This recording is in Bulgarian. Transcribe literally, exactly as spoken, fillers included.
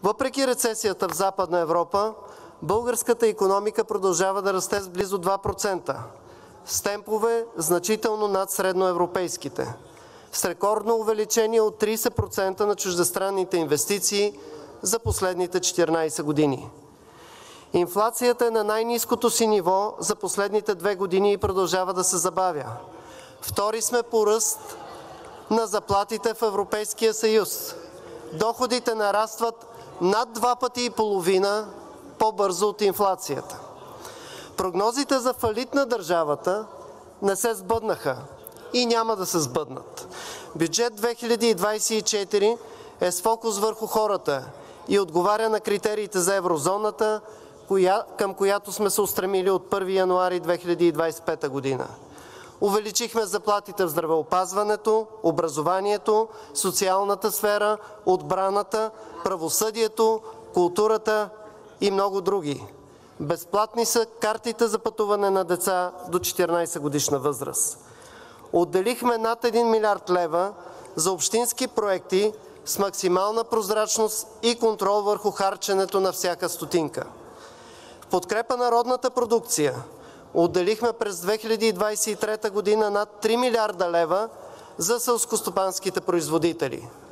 Въпреки рецесията в Западна Европа, българската икономика продължава да расте с близо два процента, с темпове значително над средноевропейските, с рекордно увеличение от трийсет процента на чуждестранните инвестиции за последните четиринайсет години. Инфлацията е на най-ниското си ниво за последните две години и продължава да се забавя. Втори сме по ръст на заплатите в Европейския съюз. Доходите нарастват над два пъти и половина по-бързо от инфлацията. Прогнозите за фалит на държавата не се сбъднаха и няма да се сбъднат. Бюджет две хиляди двайсет и четири е с фокус върху хората и отговаря на критериите за еврозоната, коя, към която сме се устремили от първи януари две хиляди двайсет и пета година. Увеличихме заплатите в здравеопазването, образованието, социалната сфера, отбраната, правосъдието, културата и много други. Безплатни са картите за пътуване на деца до четиринайсет годишна възраст. Отделихме над един милиард лева за общински проекти с максимална прозрачност и контрол върху харченето на всяка стотинка. В подкрепа на родната продукция отделихме през две хиляди двайсет и трета година над три милиарда лева за селскостопанските производители.